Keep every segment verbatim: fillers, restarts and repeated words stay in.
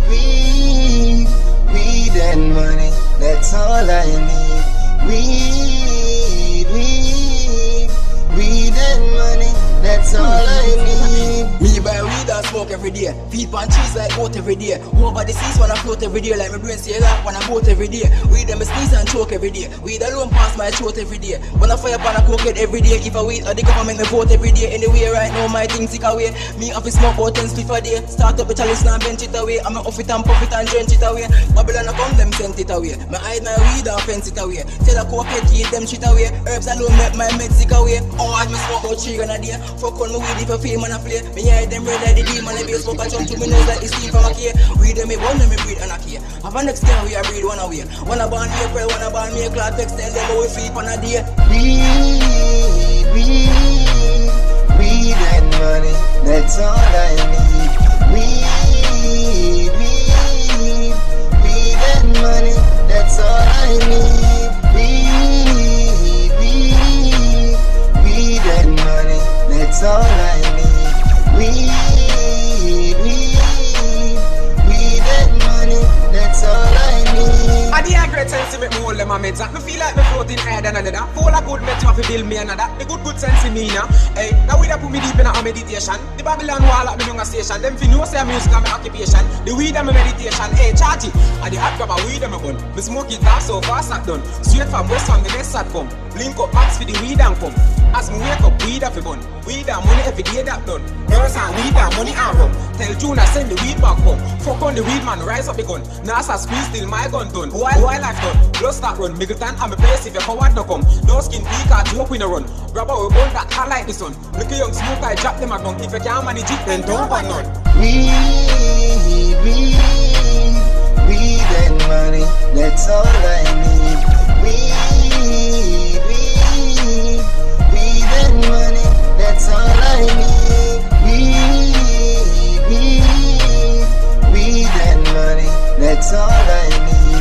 weed, weed and money, that's all I need. Weed, weed, weed and money, that's all I need. Me buy weed and smoke every day. Feed pan cheese like goat every day. Over the seas when I float every day. Like my brain say like when I boat every day. Weed them sneeze and choke every day. Weed alone pass my throat every day. When I fire pan I cook it every day. If I weed or the government me vote every day. Anyway right now my things sick away. Me off smoke about ten spliff a day. Start up a chalice and bench it away. I'm off it and puff it and drench it away. Babylon I come them send it away. Me hide my weed and fence it away. Tell a cokehead keep them shit away. Herbs alone make my meds sick away. Oh I me smoke about three grand a day. Fuck on me weed if I feel man I play. Me hide them red like the demon. If you smoke a jump to me nose like the steam from a key. Weed them me one them me breed and a key. Have a next year we a breed one away. One a born April, one a born May. Clad text tell them how we feed on a day. Weed, weed, weed and money, that's all I need. Weed, weed, weed and money, that's all I need. Weed, weed, weed and money, that's all I need. Weed, weed, weed and money, that's all I need. I the great sense to make me hold them a meds. Me feel like me floating higher than another. Full of good meds to build me another. The good good sense in me now. Hey, now we da put me deep in a meditation. The Babylon wall at me young station. Them fi know say music and my occupation. The weed and my meditation. Hey, charge it. I the hot grab a weed and my bun. Me smoke it off so fast that done. Straight from west from the best that come. Link up max for the weed and come. As me wake up, weed off the bun. Weed and money every day that done. Girls and weed and money and rum. Tell June I send the weed back home. Fuck on the weed man, rise up the gun. NASA squeeze till my gun done. Why, why life done? Blood start run. Middleton I'm a place if your forward no come. No skin peak or joke we no run. Grab our gun that hot like the sun. Look a young smoke I drop them a gun. If you can't manage it then don't want none. Weed, weed, weed and money, that's all I need. Weed, weed, weed and money, that's all I need. Weed, weed, weed and money, that's all I need.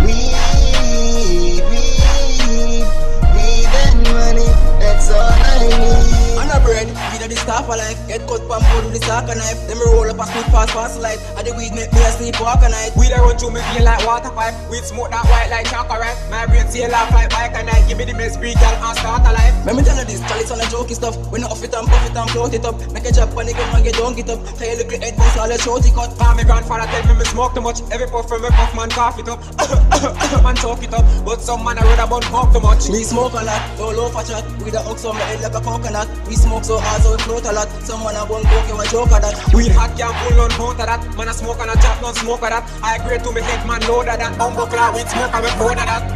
Weed, weed, weed and money, that's all I need. On a bread, weed of the staff of life. Get cut pan board with the sack and knife. Then me roll up a split fast fast life. And the weed make me a sleep walk a night. Weed I run through me feel like water pipe. Weed smoke that white like chocolate. My brain see a laugh like bike and night. Give me the best breed girl and start a life. Let me tell you this, chalice on a jokey stuff. When you off it and puff it and float it up. Make a drop on the gun and get don't get up. Tell you look at head bounce all the shorty cut. Ah, my grandfather tell me me smoke too much. Every puff from me puff man cough it up. Man talk it up. But some man I rather bun smoke too much. Me smoke a lot, don't low for chat. With the ox on my head like a coconut. We smoke so hard so we float a lot. Someone a bun coke, you a joke of that. Weed hot can't pull on count of that. Man a smoke and a chop, don't smoke of that. I agree to me head man load of that. Bumbo cloud with smoke and me proud of that.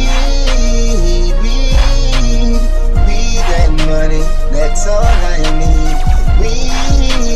Weed, weed, weed and money, that's all I need. Weed,